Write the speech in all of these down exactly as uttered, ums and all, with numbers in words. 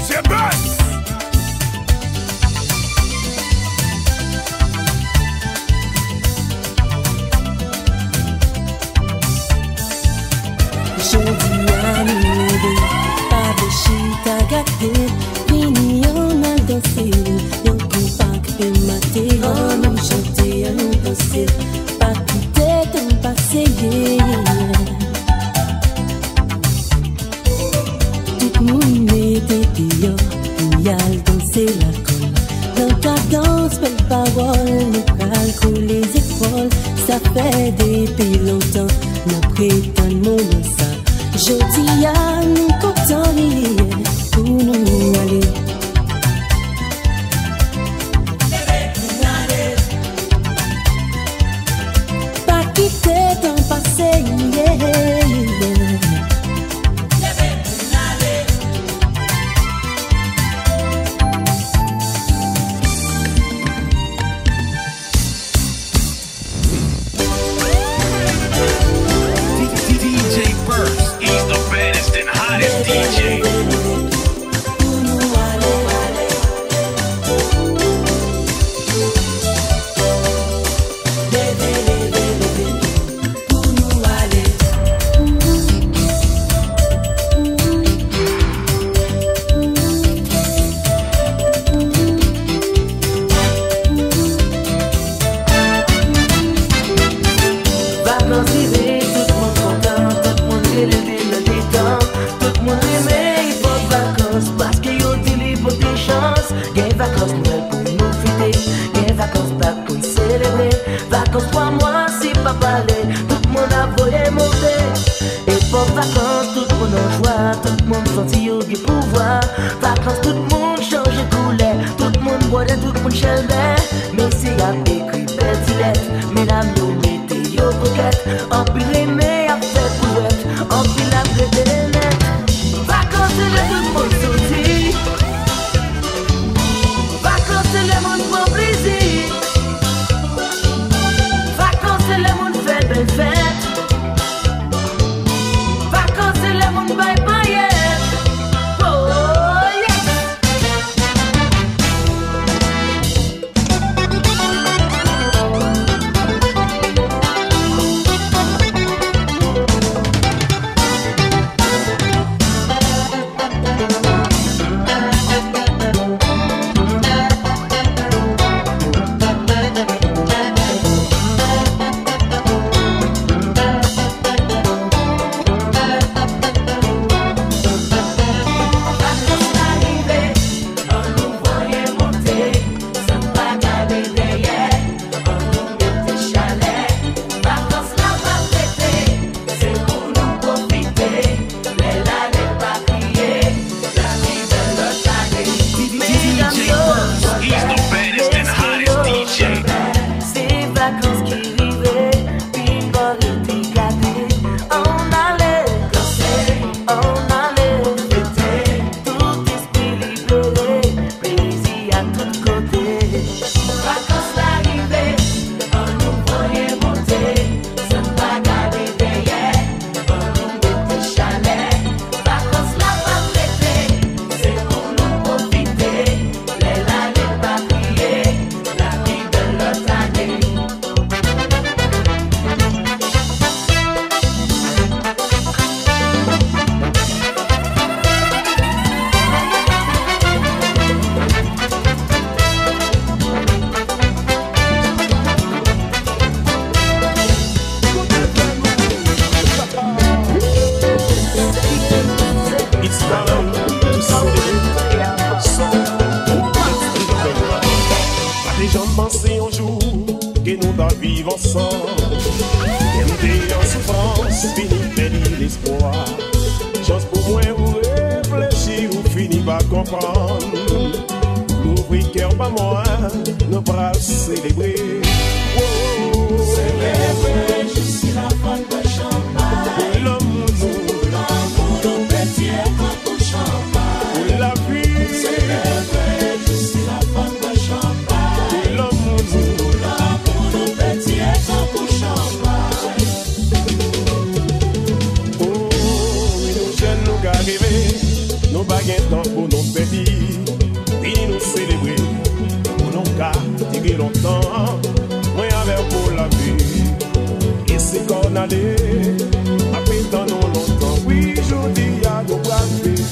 J Buzz. Jodi a leve, pa de chita gâté, fini on a dansé, yon kou pa kpe maté, on a chanté, on a dansé, pa quitter ton passé. Tout moun était dehors, pou yal danser la colle. Dans ta danse, belle parole, nous calcule les épaules, ça fait depuis longtemps, n'a prétend mon ça. Jodi a nous content pour nous aller. Pas quitter ton passé, yeah. Nous baguettons pour nos petits s'en aller. Après tant non longtemps, oui, je dis à nos bras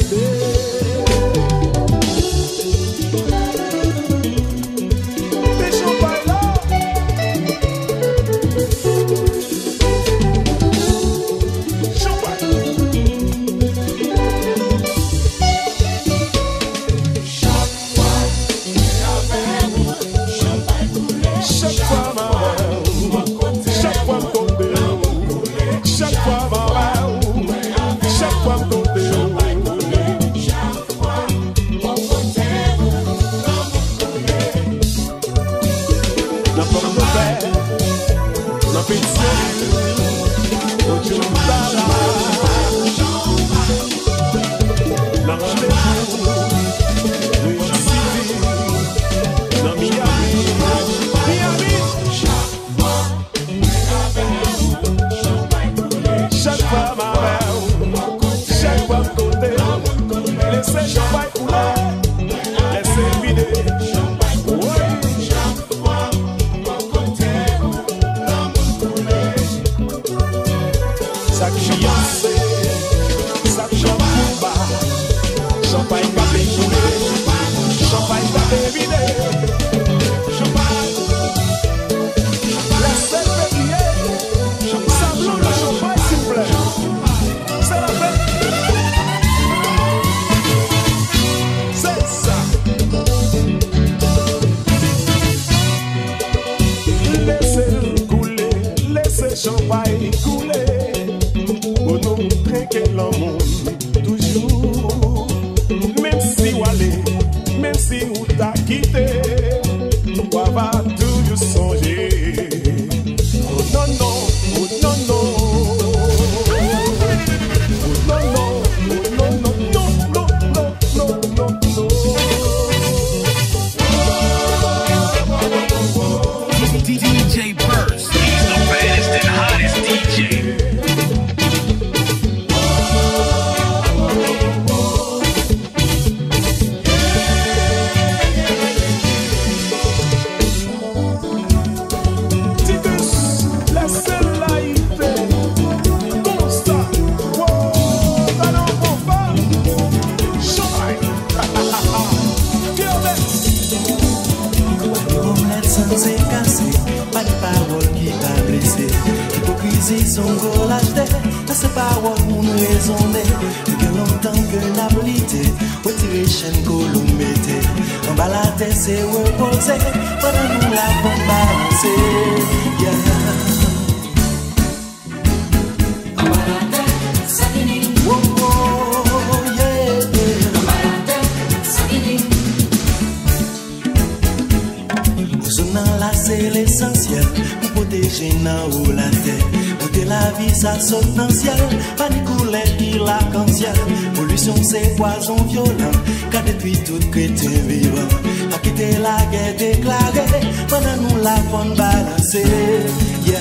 poison violent, car depuis toute chrétien vivant, a quitté la guerre déclarée, pendant nous la bonne balancer. Yeah.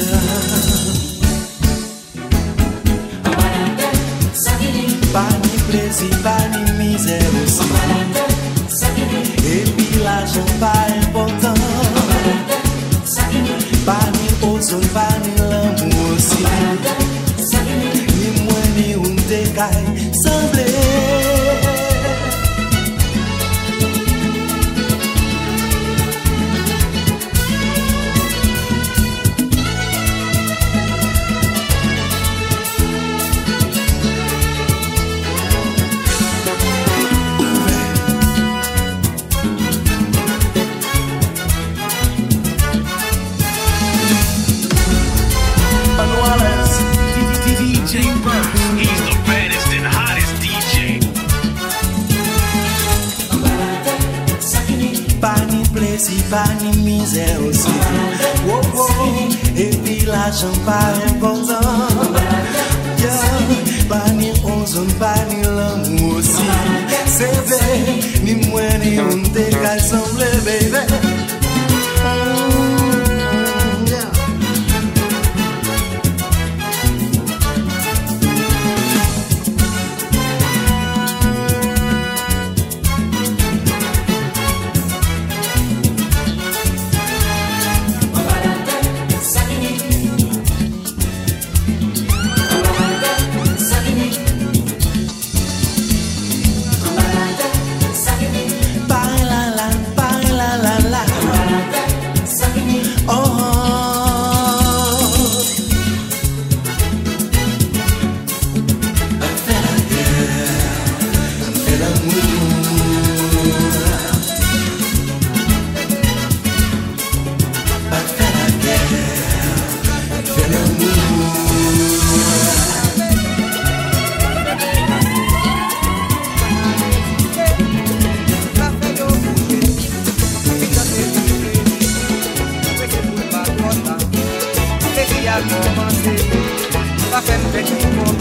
Pas ni plaisir, pas ni misère aussi. Et puis l'argent pas important. Pas ni ozone, pas ni l'amour aussi. Ni moi ni un décaille, semblé. Si pas ni misère aussi. Oh, oh. Et puis l'argent pas important. Yeah. Pas ni ozone, pas ni l'amour aussi. C'est vrai, ni moi ni on décale semble bébé.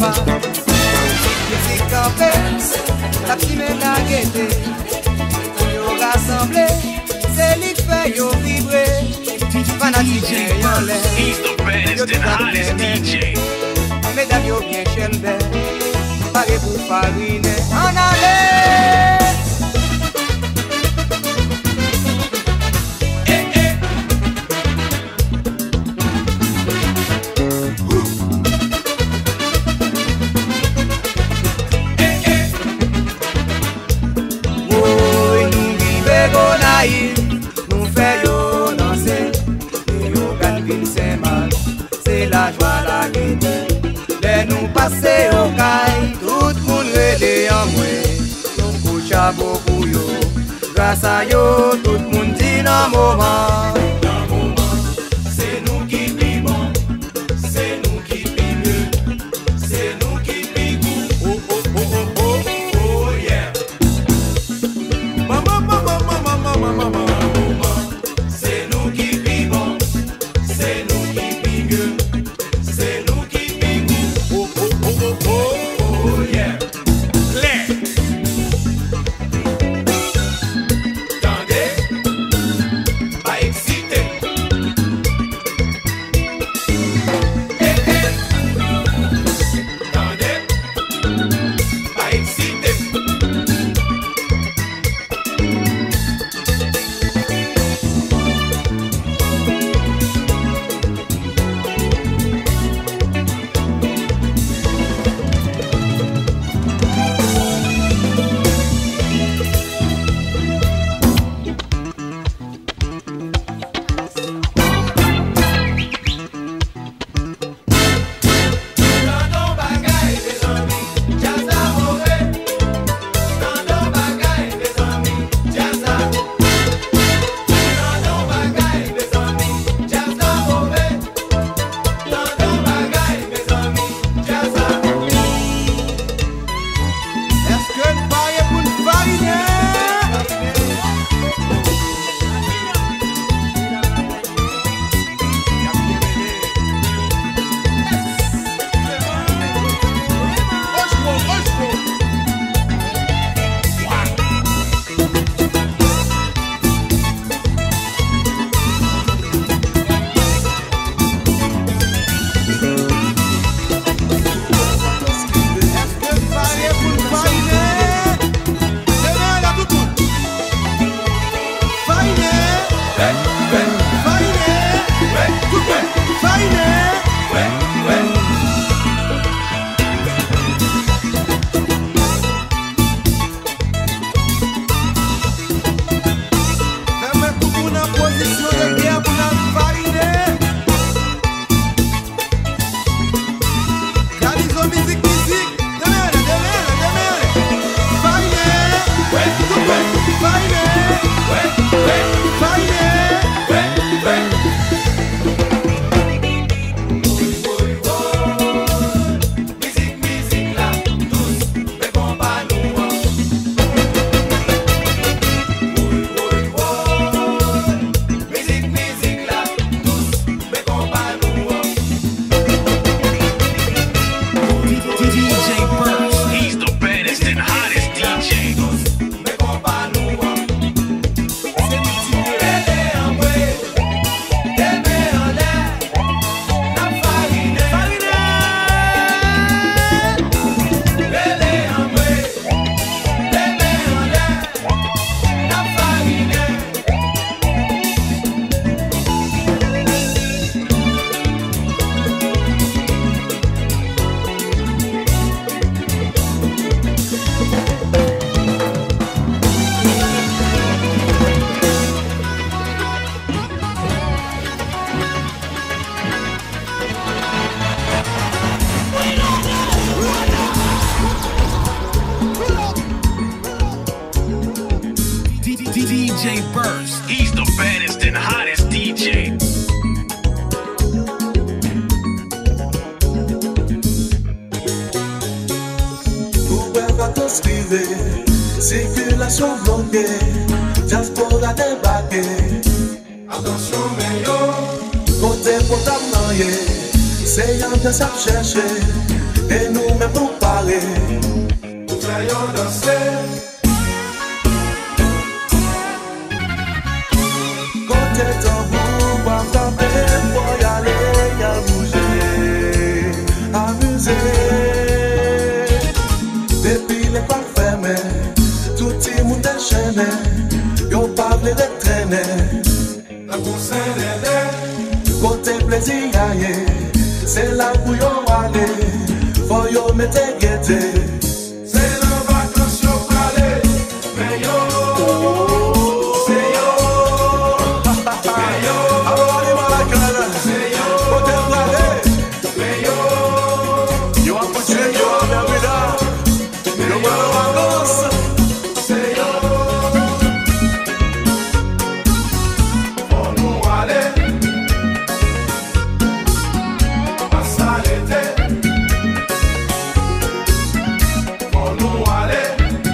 papa. Musique campée, la petite mène à guetter. Yo rassemblé, c'est lui qui fait yo vibrer. Fanatique en l'air, yo tout à fait méné. Mesdames yo bien chelbé, paré pour fariner. En allée! Nous fait yo danser, et yo gagne vin c'est mal, c'est la joie la gaieté. Les nous passer au caille, tout le monde relé en moi. Nous couche à beaucoup yo, grâce à yo, tout le monde dit dans moment. Dans moment, c'est nous qui vivons, c'est nous qui vivons, c'est nous qui vivons. Oh oh oh oh oh oh yeah. Mama mama mama mama mama. C'est nous qui vivons, c'est nous qui vivons, c'est nous qui vivons. Oh oh oh oh oh oh yeah. Claire. Tendez, pas excité. Eh eh. Tendez, pas excité. D J Burst. He's the baddest and hottest D J. Pourquoi vacances privées, circulation bloquée, diaspora débarquée. Attention, mais yo, côté potable, c'est un de ça chercher. et nous-mêmes nous parler. Nous faisons danser. Côté tambour, pas taper, pour y aller, y a bouger, amuser. Depuis l'école fermée, tout le monde est chaîné, y'ont pas voulu de traîner. La course est l'air. Côté plaisir, aïe, c'est là où y'ont allé, faut y'ont mettre gaieté. C'est la vacances yo parler, mais yo, c'est yo, mais yo, c'est yo, mais yo, Yo a couché, yo a merveillé, yo a vacances. c'est yo. Pour nous aller, pas s'arrêter. Pour nous aller,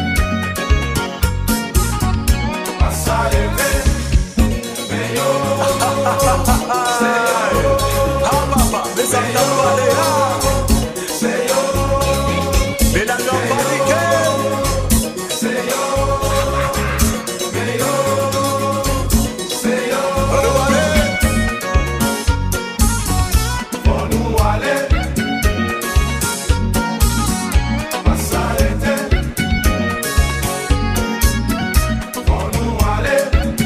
pas s'arrêter. Mais yo, c'est yo, Ah papa, mais ça t'a pas les c'est yo, mais la jambe paniquée. c'est yo, mais yo, c'est yo. On nous aller, Pour nous aller, pas s'arrêter. Pour nous aller,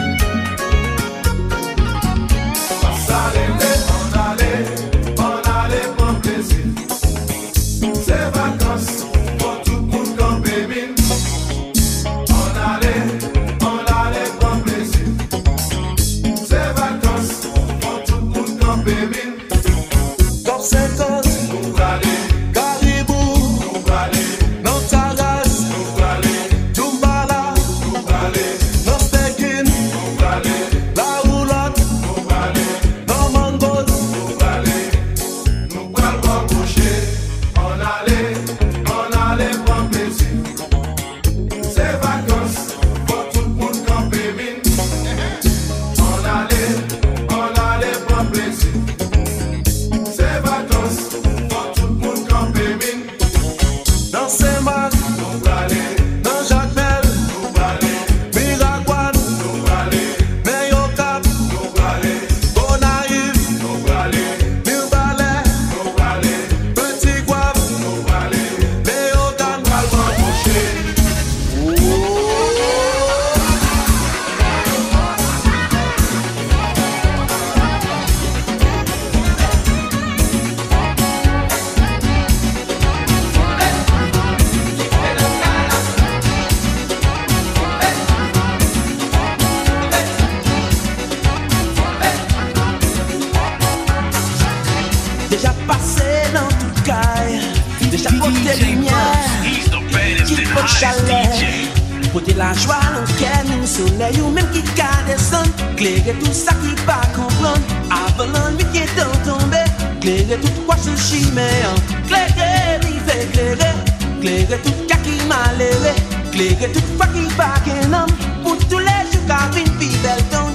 pas s'arrêter. On allait, on allait prendre plaisir. Ces vacances, pour tout le monde camper mine. On allait, on allait prendre plaisir. Ces vacances, pour tout le monde camper mine. comme cinquante, Nous aller, caribou, nous aller, non taras, nous aller, Tumbala, nous aller, non steakin, nous aller, la roulotte, nous aller, non mangold. nous aller, nous allons boucher. On allait, on allait prendre plaisir. Ces vacances, pour tout le monde camper mine. On allait, on allait prendre plaisir. Ces vacances, pour tout le monde camper mine. Dans Saint-Marc, Nous aller, dans Jacmel, nous aller, Miragouane, nous aller, Meyocap, nous aller, Gonaïve, nous aller, Mirbalet, nous aller, Petit Guave, nous aller. Léodan. Allons boucher. Déjà passé dans tout caille, déjà porté D J lumière, Burst, he's the baddest qui and porte hottest chaleur, D J. porter la joie dans quel nous soleil ou même qui garde descend, clairer tout ça qui pas comprendre, avant l'ennui qui est tombé, clairer tout quoi se chimère, clairer rive éclairer, clairer tout cas qui malheureux, clairer tout quoi qui pas qu'un homme, pour tous les jours qu'a une vie belle tomber.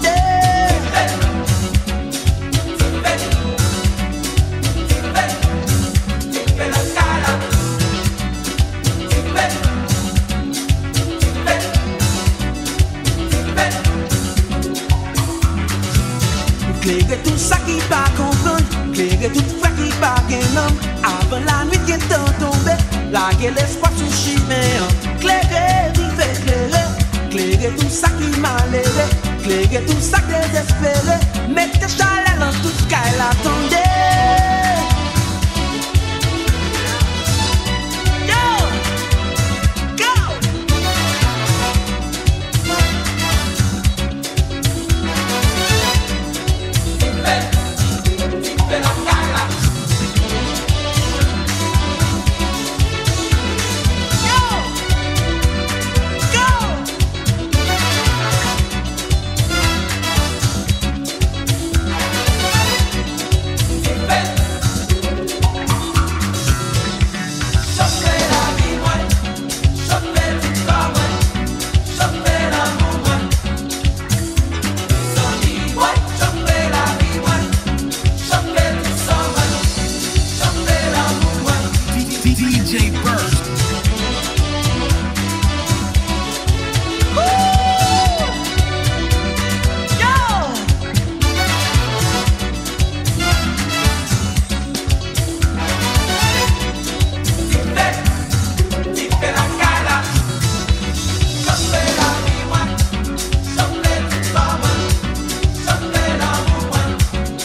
Clairer tout ça qui pas comprendre, clairer tout fois qui pas qu'un homme, avant la nuit qui est tombée, larguer l'espoir sous chimère, clairer, vivre éclairer, clairer tout ça qui malheureux, clairer tout ça désespéré, mettre tes chaleurs dans tout ce qu'elle attendait. Yo! Go! J Burst.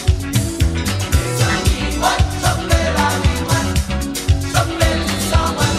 Someone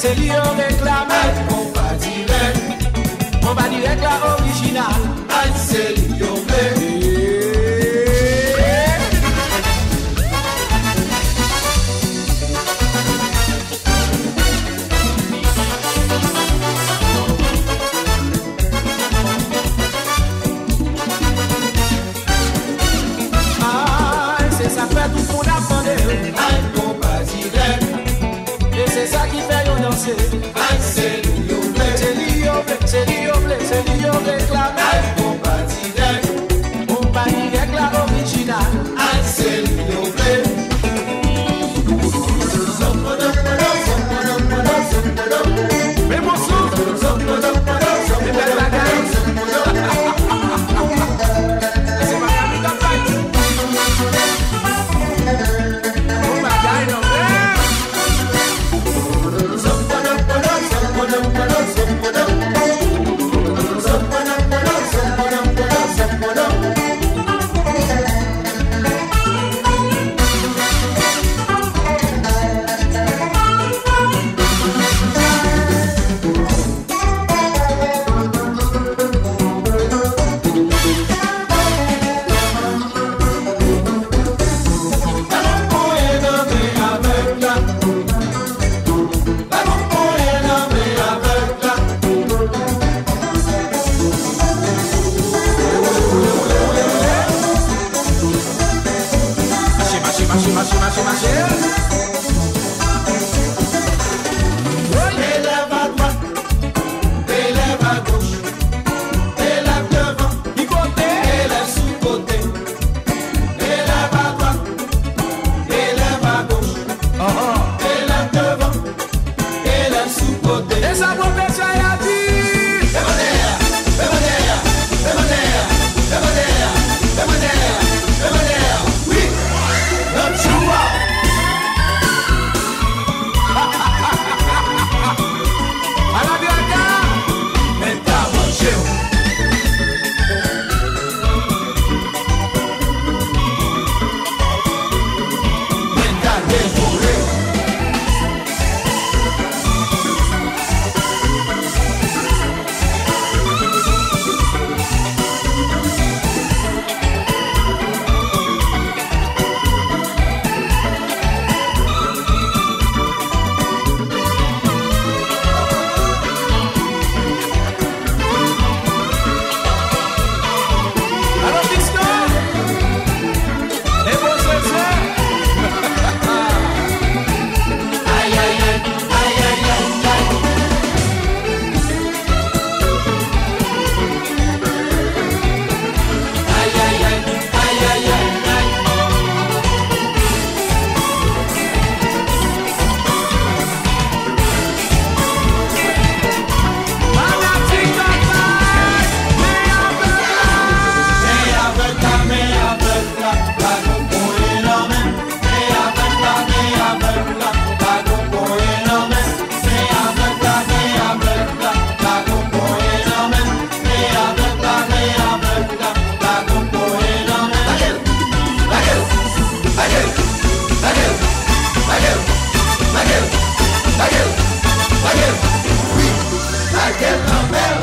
c'est lui on réclame. On va direct, On va direct la original. c'est lui on veut. Ça fait tout qu'on a demandé. On va direct, Et c'est ça qui fait yon danser. c'est lui on veut. C'est lui on veut, c'est lui on veut, c'est lui on réclame. On va direct, On va direct la original. c'est lui on veut. Mais mon souffle, mais belle bagaille. C'est ma famille campagne. Oh bagaille non frère. Marcher, marcher, marcher, marcher. Élève à droite, élève à gauche, élève devant, Du côté, élève sous côté, élève à droite, élève à gauche, élève devant, élève sous côté. et ça va faire à dire. Bémonère, bémonère, bémonère, bémonère, bémonère, bémonère, oui, notre joie. À la Bianca. Mais t'as mangé. Mais t'as dévoré. Alors Dixon, les beaux soeurs. Aïe aïe aïe, aïe aïe aïe aïe. Aïe aïe aïe, aïe aïe aïe aïe. Magnifique campagne, mais avec la. Mais avec la, mais avec la, la gogo énorme. Mais avec la, mais avec la, la gogo énorme. Mais avec la, mais avec la, la gogo énorme. Mais avec la, mais avec la, la gogo énorme. La gueule, la gueule, la gueule, la gueule, la gueule, la gueule, la gueule, la gueule, oui, la gueule Lambert.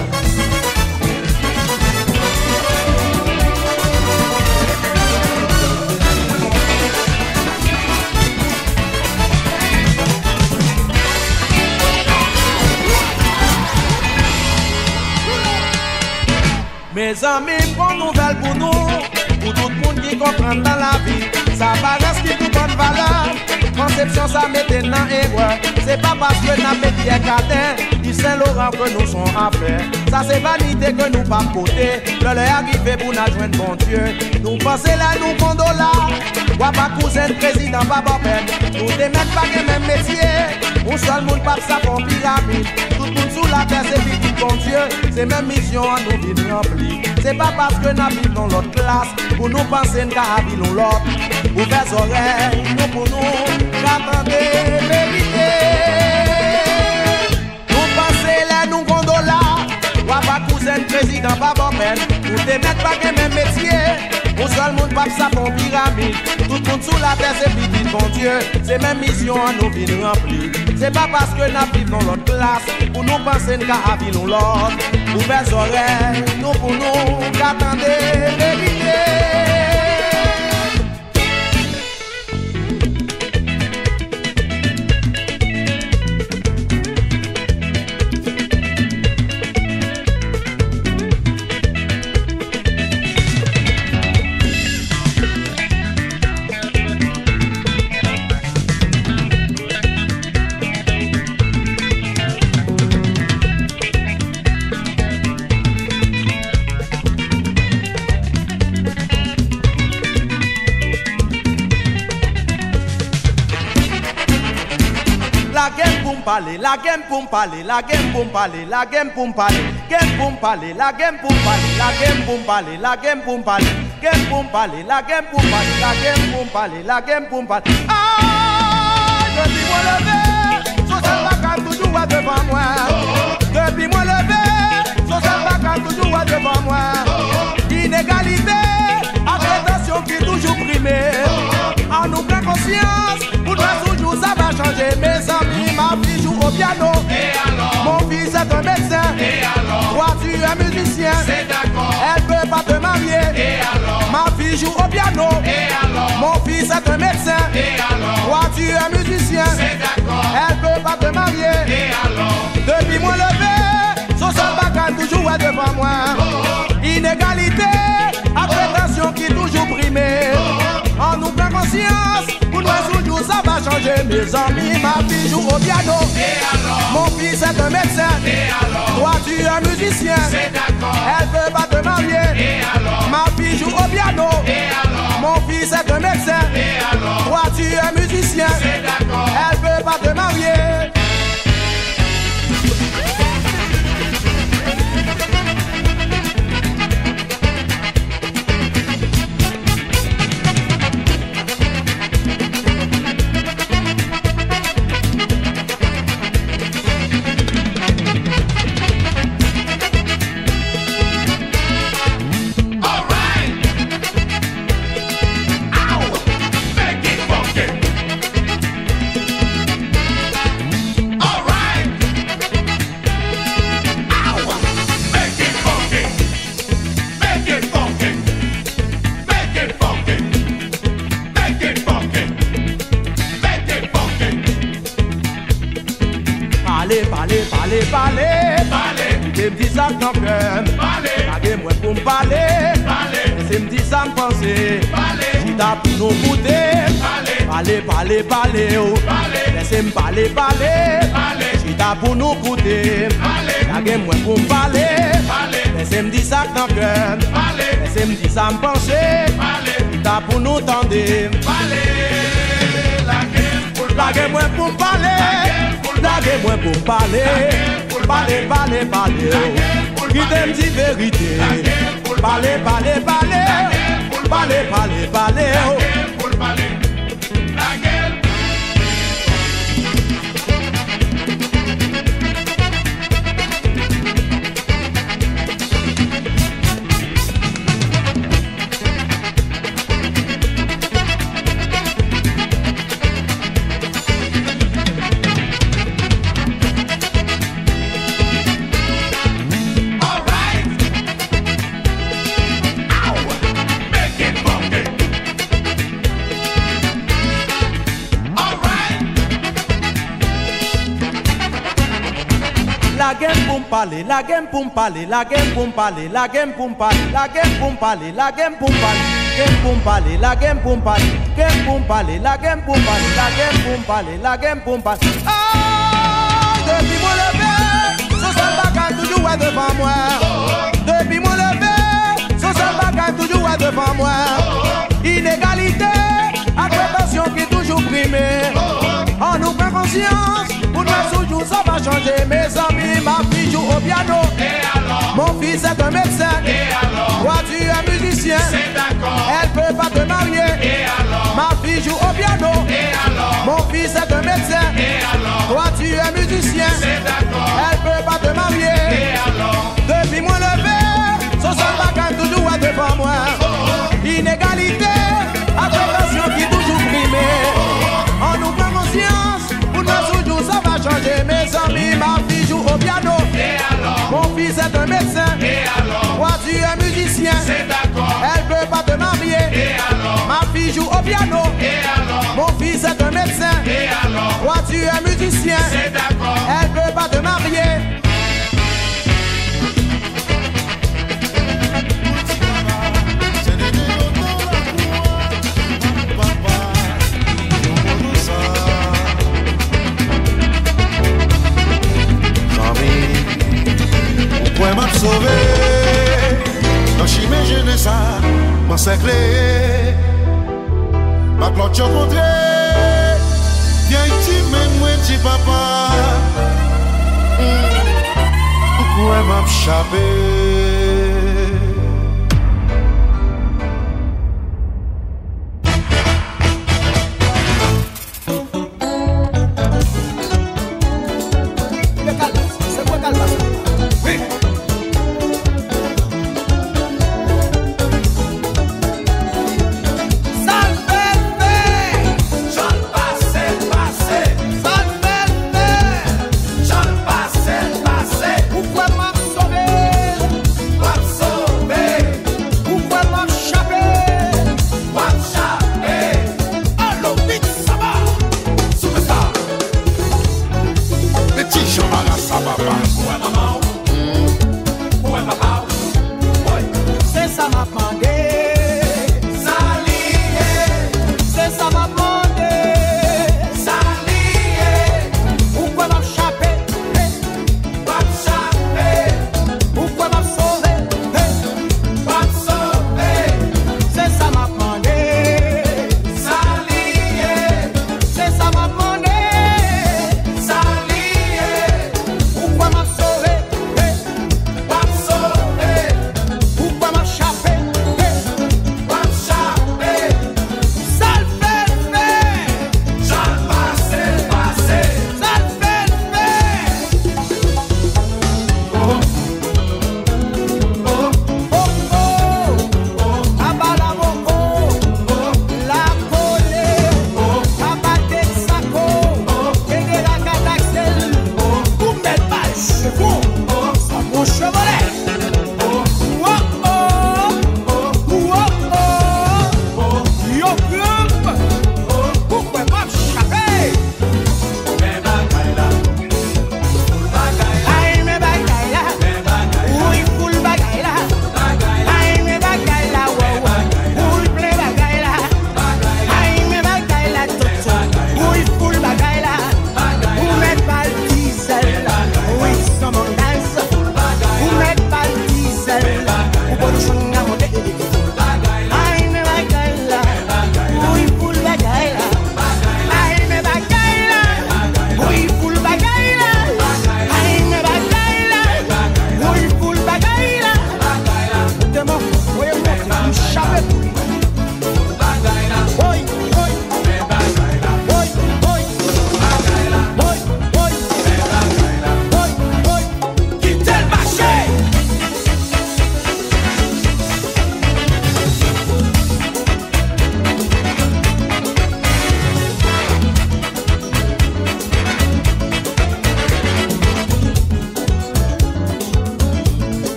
Mes amis, bonne nouvelle pour nous, pour tout le monde qui comprend dans la vie. Ça va rester pour bonne valeur. Conception, ça mette dans erreur. C'est pas parce que n'a pas Pierre Cardin, du Saint-Laurent que nous sommes à faire. Ça c'est vanité que nous pas côté. Le leur arrivé pour nous joindre bon Dieu. Nous pensons là, nous condolons là. Ou pas cousin, président, pas peine. Nous ne mettons pas le même métier. Un seul monde pas ça pour pyramide. Tout le monde sous la terre, c'est petit bon Dieu. C'est même mission à nous vivre remplir. C'est pas parce que nous vivons dans l'autre classe. Pour nous penser qu'à vivre l'autre. Ouvrez les oreilles, nous pour nous. J'attendais vérité. Nous pensons là, nous condolons là. Ou pas cousin, président, pas peine. Nous ne mettons pas le même métier. Un seul monde pas ça pour pyramide. Tout le monde sous la terre, c'est petit bon Dieu. C'est même mission à nous vivre remplir. C'est pas parce que nous vivons dans l'autre classe pour nous penser qu'à vivre nous l'autre. Ouvert oreilles, nous pour nous qu'attendez vérité. La game pour parler, la game pour parler, la game pour parler, la game pour parler, game pour parler, la game pour parler, la game pour parler, la game pour parler, game pour parler, la game pour parler, la game pour parler, la game pour parler. Ah, depuis moi levé, social vaca toujours devant moi. Depuis moi levé, social vaca toujours devant moi. Inégalité, accréditation qui toujours primée. En nous prend conscience, pour nous toujours ça va changer. Mes amis, ma fille joue au piano. Et alors? Mon fils est un médecin. Et alors? Toi tu es musicien. C'est d'accord. Elle peut pas te marier. Et alors? Ma fille joue au piano. Et alors? Mon fils est un médecin. Et alors? Toi tu es musicien. C'est d'accord. Elle peut pas te marier. Et alors? Depuis moi levé, social bacane toujours est devant moi. Inégalité, accréditation qui toujours primée. En nous prend conscience, pour nous toujours ça va changer. Mes amis, ma fille joue au piano. Et alors? Mon fils est un médecin. Et alors? Toi tu es musicien. C'est d'accord. Elle peut pas te marier. Et alors? Ma fille joue au piano. Et alors? Mon fils est un médecin. Et alors? Toi tu es musicien. C'est d'accord. Elle peut pas te marier. Parlez, parlez, parlez, parlez, Parlez. c'est me dit ça dans le cœur. Parlez. Parlez moi pour me parler. Parlez. C'est me dit ça me penser. Parlez. Chita pour nous goûter. Parlez. Parlez, parlez, parlez, oh. Parlez. Laissez-moi parler, parler. Parlez. Chita pour nous goûter. Parlez. Parlez moi pour me parler. Parlez. Laissez-moi dire ça dans le cœur. Parlez. Laissez-moi dire ça me penser. Parlez. Chita pour nous tendre. Parlez. La guerre pour le Laguez-moi pour me parler. Laguez-moi pour me parler. Parlez, parlez, parlez. oh. Qui t'aime dit vérité. Parlez, parlez, parlez. Parlez, parlez, parlez. oh. pour le parler. La guerre. All right. Ow. Make it funky. All right. La game pour me parler, la game pour me parler, la game pour me parler, la game pour me parler, la game pour me parler, la game pour me parler, game pour me parler, la game pour me parler, game pour me parler, la game pour me parler, la game pour me parler, la game pour me parler. Ah, depuis mon lever, social bacane toujours est devant moi. Depuis mon lever, social bacane toujours est devant moi. Inégalité, accréditation qui toujours primée. On nous prend conscience, pour nous toujours ça va changer. Mes amis, ma fille joue au piano. Et alors? Mon fils est un médecin. Et alors? Toi tu es musicien. C'est d'accord. Elle peut pas te marier. Et alors? Ma fille joue au piano. Et alors? Mon fils est un médecin. Et alors? Toi tu es musicien. C'est d'accord. Elle peut pas te marier. Et alors? Depuis moi levé, social bacane toujours est devant moi. Inégalité, accréditation qui toujours primée. On nous prend conscience, pour nous toujours ça va Oui, ma fille joue au piano. Et alors? Mon fils est un médecin. Et alors? Toi, tu es musicien. C'est d'accord. Elle veut pas te marier. Et alors? Ma fille joue au piano. Et alors? Mon fils est un médecin. Et alors? Toi, tu es musicien. C'est d'accord. Elle veut pas te marier. Pourquoi m'a sauvé? Dans chimé jeune ça, m'a sacré. Ma cloche rencontré. Viens ici, même moi, petit papa. Pourquoi m'a échappé?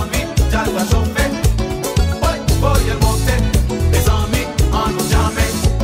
Voy a monter, mes amis, en nous jamais.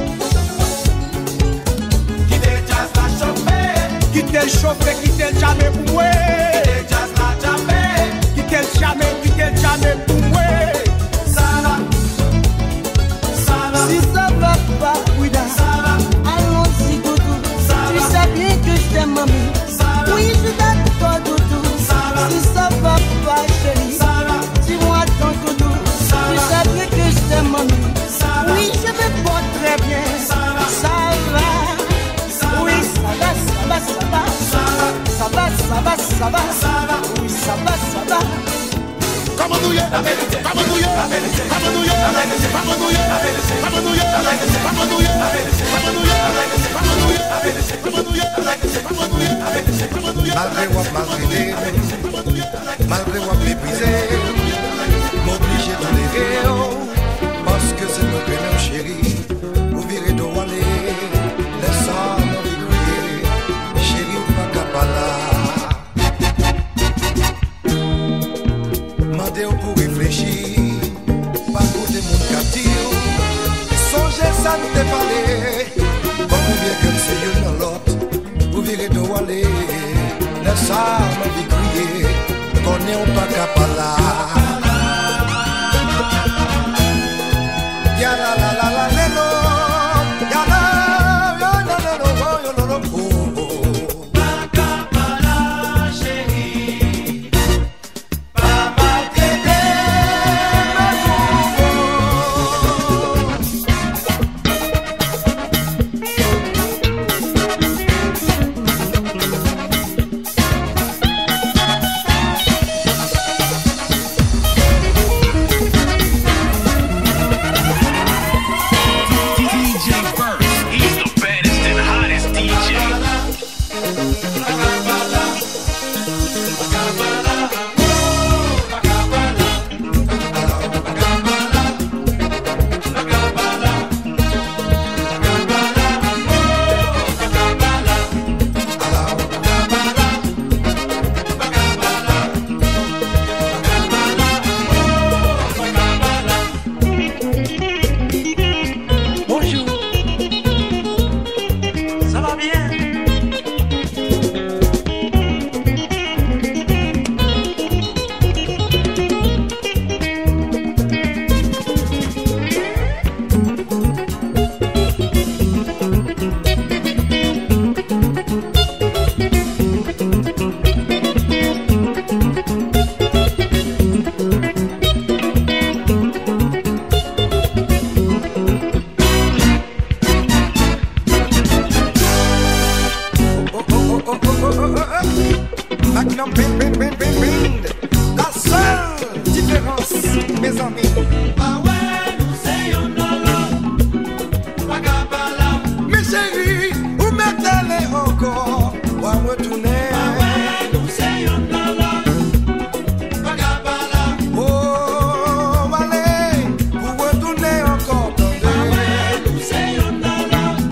Malgré moi malgré malgré moi méprisé, m'obliger de les parce que c'est notre bien chéri, vous virez de aller, laissant nos vies crier, chéri ou pas capala. Mandez pour réfléchir, pas côté mon quartier, songez ça nous déparler, comme bien que c'est une l'autre, vous virez de aller. Laisse ma vie crier, qu'on n'est pas capable. Ya la la la la la la, ya la ya la la la la la la. Pas capable, chérie, pas maltraiter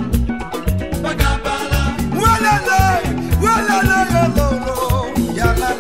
ya la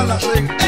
la chérie.